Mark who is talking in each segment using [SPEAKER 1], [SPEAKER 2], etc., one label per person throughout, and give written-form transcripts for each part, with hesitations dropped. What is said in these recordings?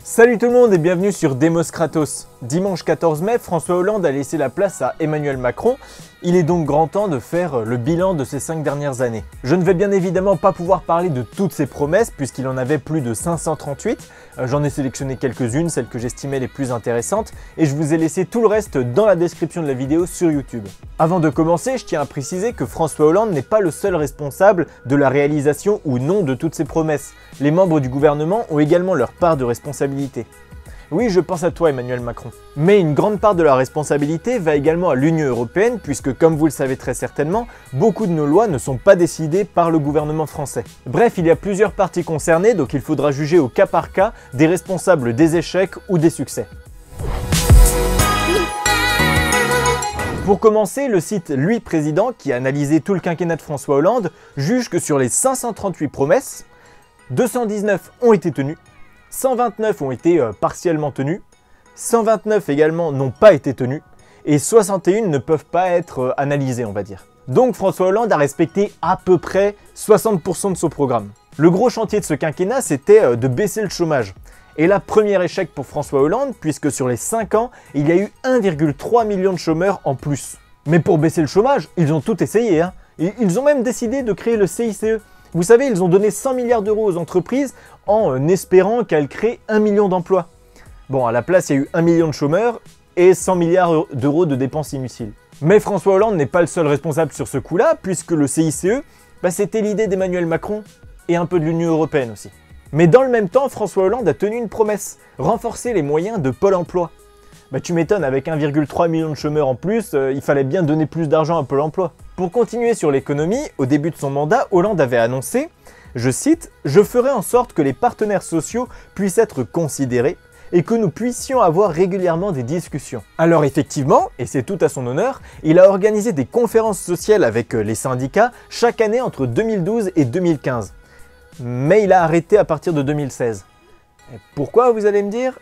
[SPEAKER 1] Salut tout le monde et bienvenue sur Demos Kratos. Dimanche 14 mai, François Hollande a laissé la place à Emmanuel Macron. Il est donc grand temps de faire le bilan de ces 5 dernières années. Je ne vais bien évidemment pas pouvoir parler de toutes ses promesses puisqu'il en avait plus de 538. J'en ai sélectionné quelques-unes, celles que j'estimais les plus intéressantes, et je vous ai laissé tout le reste dans la description de la vidéo sur YouTube. Avant de commencer, je tiens à préciser que François Hollande n'est pas le seul responsable de la réalisation ou non de toutes ces promesses. Les membres du gouvernement ont également leur part de responsabilité. Oui, je pense à toi Emmanuel Macron. Mais une grande part de la responsabilité va également à l'Union européenne puisque, comme vous le savez très certainement, beaucoup de nos lois ne sont pas décidées par le gouvernement français. Bref, il y a plusieurs parties concernées, donc il faudra juger au cas par cas des responsables des échecs ou des succès. Pour commencer, le site Lui Président, qui a analysé tout le quinquennat de François Hollande, juge que sur les 538 promesses, 219 ont été tenues, 129 ont été partiellement tenues, 129 également n'ont pas été tenues, et 61 ne peuvent pas être analysées, on va dire. Donc François Hollande a respecté à peu près 60% de son programme. Le gros chantier de ce quinquennat, c'était de baisser le chômage. Et là, premier échec pour François Hollande, puisque sur les 5 ans, il y a eu 1,3 million de chômeurs en plus. Mais pour baisser le chômage, ils ont tout essayé, hein. Ils ont même décidé de créer le CICE. Vous savez, ils ont donné 100 milliards d'euros aux entreprises en espérant qu'elles créent 1 million d'emplois. Bon, à la place, il y a eu 1 million de chômeurs et 100 milliards d'euros de dépenses inutiles. Mais François Hollande n'est pas le seul responsable sur ce coup-là, puisque le CICE, c'était l'idée d'Emmanuel Macron et un peu de l'Union européenne aussi. Mais dans le même temps, François Hollande a tenu une promesse, renforcer les moyens de Pôle emploi. Tu m'étonnes, avec 1,3 million de chômeurs en plus, il fallait bien donner plus d'argent à Pôle emploi. Pour continuer sur l'économie, au début de son mandat, Hollande avait annoncé, je cite, « Je ferai en sorte que les partenaires sociaux puissent être considérés et que nous puissions avoir régulièrement des discussions. » Alors effectivement, et c'est tout à son honneur, il a organisé des conférences sociales avec les syndicats chaque année entre 2012 et 2015. Mais il a arrêté à partir de 2016. Et pourquoi, vous allez me dire?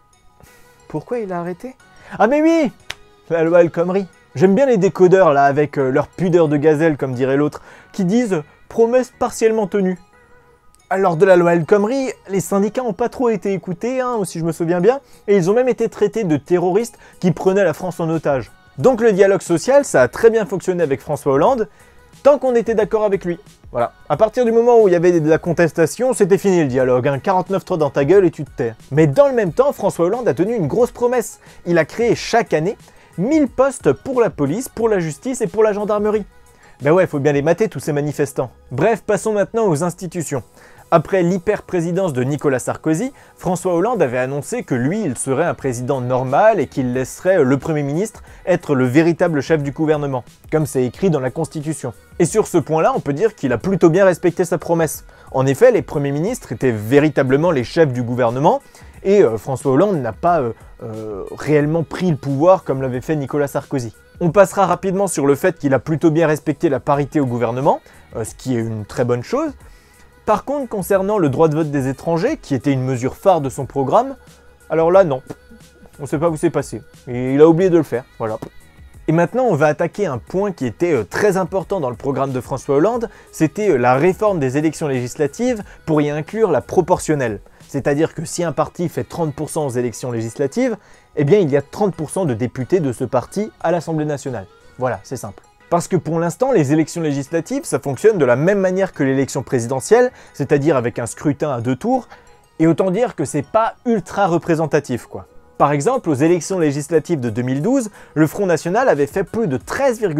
[SPEAKER 1] Pourquoi il a arrêté? Ah mais oui, la loi El Khomri. J'aime bien les décodeurs là, avec leur pudeur de gazelle comme dirait l'autre, qui disent « promesse partiellement tenue ». Alors de la loi El Khomri, les syndicats n'ont pas trop été écoutés, hein, si je me souviens bien, et ils ont même été traités de terroristes qui prenaient la France en otage. Donc le dialogue social, ça a très bien fonctionné avec François Hollande, tant qu'on était d'accord avec lui. Voilà. À partir du moment où il y avait de la contestation, c'était fini le dialogue, hein. 49-3 dans ta gueule et tu te tais. Mais dans le même temps, François Hollande a tenu une grosse promesse. Il a créé chaque année 1000 postes pour la police, pour la justice et pour la gendarmerie. Ben ouais, faut bien les mater tous ces manifestants. Bref, passons maintenant aux institutions. Après l'hyper-présidence de Nicolas Sarkozy, François Hollande avait annoncé que lui, il serait un président normal et qu'il laisserait le Premier ministre être le véritable chef du gouvernement, comme c'est écrit dans la Constitution. Et sur ce point-là, on peut dire qu'il a plutôt bien respecté sa promesse. En effet, les premiers ministres étaient véritablement les chefs du gouvernement, et François Hollande n'a pas réellement pris le pouvoir comme l'avait fait Nicolas Sarkozy. On passera rapidement sur le fait qu'il a plutôt bien respecté la parité au gouvernement, ce qui est une très bonne chose. Par contre, concernant le droit de vote des étrangers, qui était une mesure phare de son programme, alors là, non. On ne sait pas où c'est passé. Et il a oublié de le faire, voilà. Et maintenant, on va attaquer un point qui était très important dans le programme de François Hollande, c'était la réforme des élections législatives pour y inclure la proportionnelle. C'est-à-dire que si un parti fait 30% aux élections législatives, eh bien il y a 30% de députés de ce parti à l'Assemblée nationale. Voilà, c'est simple. Parce que pour l'instant, les élections législatives, ça fonctionne de la même manière que l'élection présidentielle, c'est-à-dire avec un scrutin à 2 tours, et autant dire que c'est pas ultra représentatif, quoi. Par exemple, aux élections législatives de 2012, le Front National avait fait plus de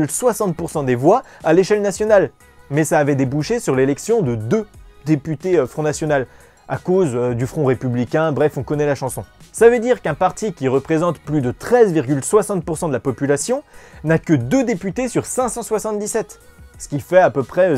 [SPEAKER 1] 13,60% des voix à l'échelle nationale. Mais ça avait débouché sur l'élection de 2 députés Front National, à cause du Front républicain, bref, on connaît la chanson. Ça veut dire qu'un parti qui représente plus de 13,60% de la population n'a que 2 députés sur 577, ce qui fait à peu près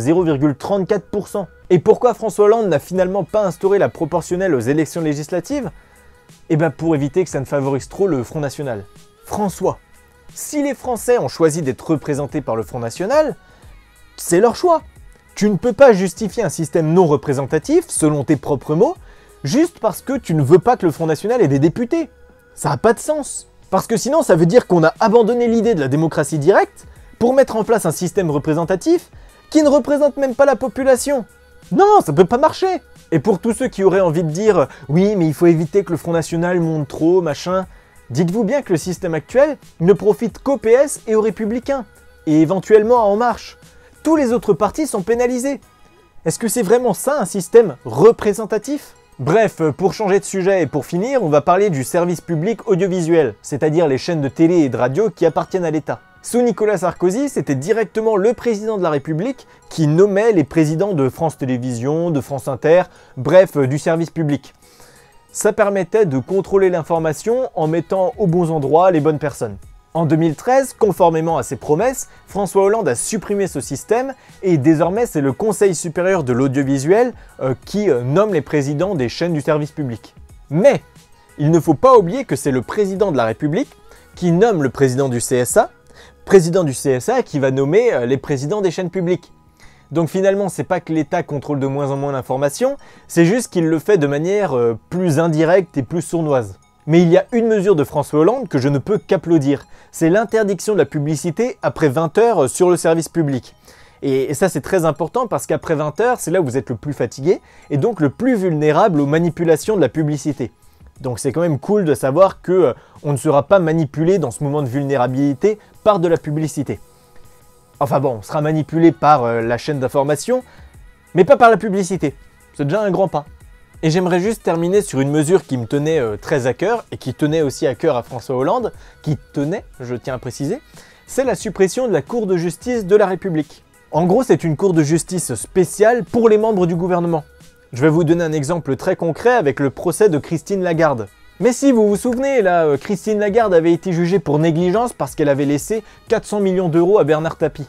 [SPEAKER 1] 0,34%. Et pourquoi François Hollande n'a finalement pas instauré la proportionnelle aux élections législatives? Eh bien pour éviter que ça ne favorise trop le Front National. François, si les Français ont choisi d'être représentés par le Front National, c'est leur choix. Tu ne peux pas justifier un système non représentatif, selon tes propres mots, juste parce que tu ne veux pas que le Front National ait des députés. Ça n'a pas de sens. Parce que sinon, ça veut dire qu'on a abandonné l'idée de la démocratie directe pour mettre en place un système représentatif qui ne représente même pas la population. Non, ça peut pas marcher. Et pour tous ceux qui auraient envie de dire « Oui, mais il faut éviter que le Front National monte trop, machin », dites-vous bien que le système actuel ne profite qu'au PS et aux Républicains, et éventuellement à En Marche. Tous les autres partis sont pénalisés. Est-ce que c'est vraiment ça un système représentatif ? Bref, pour changer de sujet et pour finir, on va parler du service public audiovisuel, c'est-à-dire les chaînes de télé et de radio qui appartiennent à l'État. Sous Nicolas Sarkozy, c'était directement le président de la République qui nommait les présidents de France Télévisions, de France Inter, bref, du service public. Ça permettait de contrôler l'information en mettant aux bons endroits les bonnes personnes. En 2013, conformément à ses promesses, François Hollande a supprimé ce système et désormais c'est le Conseil supérieur de l'audiovisuel qui nomme les présidents des chaînes du service public. Mais il ne faut pas oublier que c'est le président de la République qui nomme le président du CSA qui va nommer les présidents des chaînes publiques. Donc finalement, c'est pas que l'État contrôle de moins en moins l'information, c'est juste qu'il le fait de manière plus indirecte et plus sournoise. Mais il y a une mesure de François Hollande que je ne peux qu'applaudir, c'est l'interdiction de la publicité après 20 heures sur le service public. Et ça c'est très important parce qu'après 20 heures, c'est là où vous êtes le plus fatigué et donc le plus vulnérable aux manipulations de la publicité. Donc c'est quand même cool de savoir que on ne sera pas manipulé dans ce moment de vulnérabilité par de la publicité. Enfin bon, on sera manipulé par la chaîne d'information, mais pas par la publicité. C'est déjà un grand pas. Et j'aimerais juste terminer sur une mesure qui me tenait très à cœur, et qui tenait aussi à cœur à François Hollande, je tiens à préciser, c'est la suppression de la Cour de justice de la République. En gros, c'est une cour de justice spéciale pour les membres du gouvernement. Je vais vous donner un exemple très concret avec le procès de Christine Lagarde. Mais si vous vous souvenez, là, Christine Lagarde avait été jugée pour négligence parce qu'elle avait laissé 400 millions d'euros à Bernard Tapie.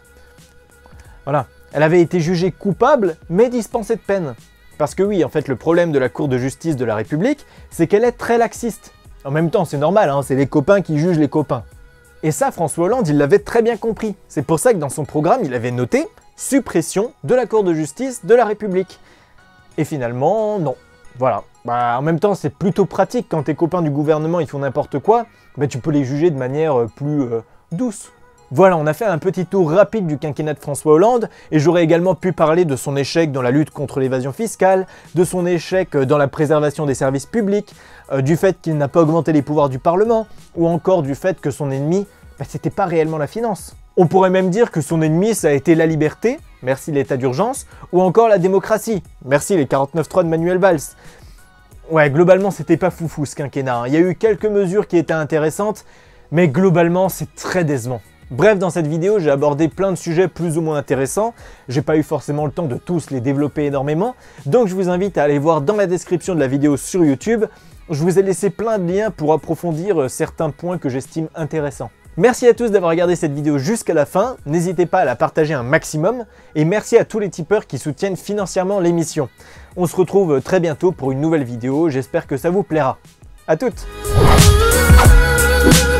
[SPEAKER 1] Voilà, elle avait été jugée coupable, mais dispensée de peine. Parce que oui, en fait, le problème de la Cour de justice de la République, c'est qu'elle est très laxiste. En même temps, c'est normal, hein, c'est les copains qui jugent les copains. Et ça, François Hollande, il l'avait très bien compris. C'est pour ça que dans son programme, il avait noté « Suppression de la Cour de justice de la République ». Et finalement, non. Voilà. Bah, en même temps, c'est plutôt pratique quand tes copains du gouvernement ils font n'importe quoi, bah, tu peux les juger de manière plus douce. Voilà, on a fait un petit tour rapide du quinquennat de François Hollande et j'aurais également pu parler de son échec dans la lutte contre l'évasion fiscale, de son échec dans la préservation des services publics, du fait qu'il n'a pas augmenté les pouvoirs du Parlement, ou encore du fait que son ennemi, bah, c'était pas réellement la finance. On pourrait même dire que son ennemi, ça a été la liberté, merci l'état d'urgence, ou encore la démocratie, merci les 49.3 de Manuel Valls. Ouais, globalement, c'était pas foufou ce quinquennat, hein. Il y a eu quelques mesures qui étaient intéressantes, mais globalement, c'est très décevant. Bref, dans cette vidéo, j'ai abordé plein de sujets plus ou moins intéressants. J'ai pas eu forcément le temps de tous les développer énormément, donc je vous invite à aller voir dans la description de la vidéo sur YouTube. Je vous ai laissé plein de liens pour approfondir certains points que j'estime intéressants. Merci à tous d'avoir regardé cette vidéo jusqu'à la fin, n'hésitez pas à la partager un maximum, et merci à tous les tipeurs qui soutiennent financièrement l'émission. On se retrouve très bientôt pour une nouvelle vidéo, j'espère que ça vous plaira. À toutes!